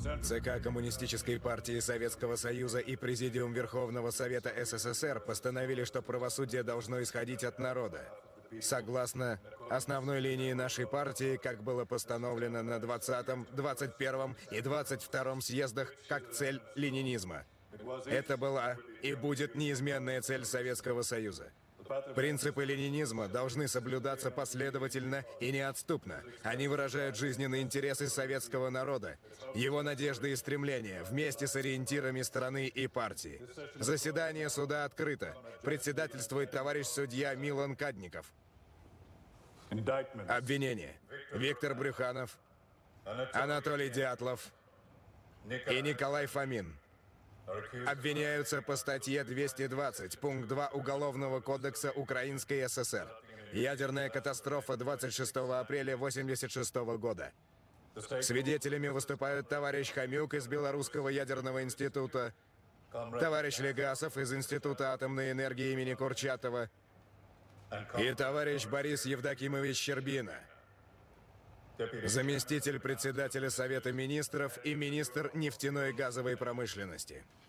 ЦК Коммунистической партии Советского Союза и Президиум Верховного Совета СССР постановили, что правосудие должно исходить от народа. Согласно основной линии нашей партии, как было постановлено на 20-м, 21-м и 22-м съездах, как цель ленинизма. Это была и будет неизменная цель Советского Союза. Принципы ленинизма должны соблюдаться последовательно и неотступно. Они выражают жизненные интересы советского народа, его надежды и стремления, вместе с ориентирами страны и партии. Заседание суда открыто. Председательствует товарищ судья Милан Кадников. Обвинение. Виктор Брюханов, Анатолий Дятлов и Николай Фомин обвиняются по статье 220, пункт 2 Уголовного кодекса Украинской ССР. Ядерная катастрофа 26 апреля 1986 года. Свидетелями выступают товарищ Хомюк из Белорусского ядерного института, товарищ Легасов из Института атомной энергии имени Курчатова и товарищ Борис Евдокимович Щербина, заместитель председателя Совета министров и министр нефтяной и газовой промышленности.